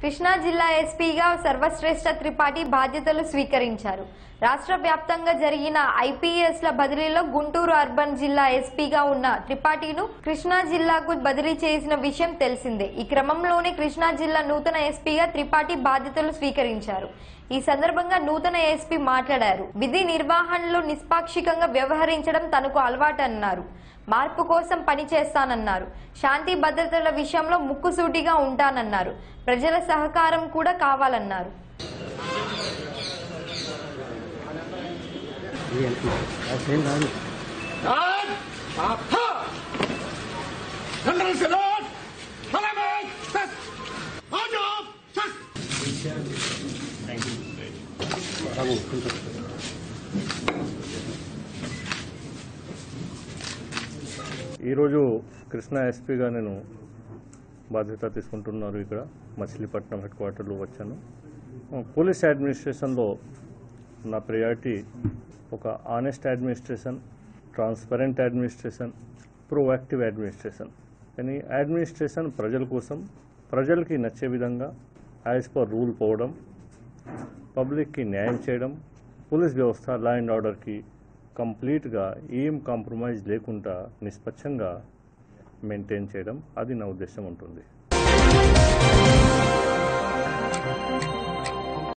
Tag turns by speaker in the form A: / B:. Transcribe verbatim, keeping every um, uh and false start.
A: కృష్ణా జిల్లా ఎస్పీగా సర్వ శ్రేష్ట త్రిపాఠి బాధ్యతలు స్వీకరించారు. రాష్ట్ర వ్యాప్తంగా జరిగిన ఐపీఎస్ల బదిలీలో గుంటూరు అర్బన్ జిల్లా ఎస్పీగా ఉన్న త్రిపాఠిను కృష్ణా జిల్లాకు బదిలీ చేసిన విషయం తెలిసిందే. ఈ క్రమంలోనే కృష్ణా జిల్లా నూతన ఎస్పీగా త్రిపాఠి బాధ్యతలు స్వీకరించారు. ఈ సందర్భంగా నూతన ఎస్పీ మాట్లాడారు. విధి నిర్వహణలో నిష్పాక్షికంగా వ్యవహరించడం తనకు అలవాటన్నారు. మార్పు కోసం పనిచేస్తానన్నారు. శాంతి భద్రతల విషయంలో ముక్కుసూటిగా ఉంటానన్నారు. ప్రజల సహకారం కూడా కావాలన్నారు.
B: ఈరోజు కృష్ణా ఎస్పీగా నేను బాధ్యత తీసుకుంటున్నారు. ఇక్కడ మచిలీపట్నం హెడ్ క్వార్టర్లో వచ్చాను. పోలీస్ అడ్మినిస్ట్రేషన్లో నా ప్రయారిటీ ఒక honest administration, transparent administration, proactive administration. కానీ అడ్మినిస్ట్రేషన్ ప్రజల కోసం, ప్రజలకి నచ్చే విధంగా యాజ్ పర్ రూల్ పోవడం, పబ్లిక్కి న్యాయం చేయడం, పోలీస్ వ్యవస్థ లా అండ్ ఆర్డర్కి కంప్లీట్గా ఏం కాంప్రమైజ్ లేకుండా నిష్పక్షంగా మెయింటైన్ చేయడం, అది నా ఉద్దేశం ఉంటుంది.